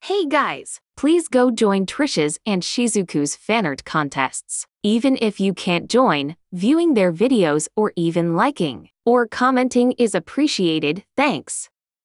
Hey guys, please go join Trish's and Shizuku's fanart contests. Even if you can't join, viewing their videos or even liking or commenting is appreciated, thanks.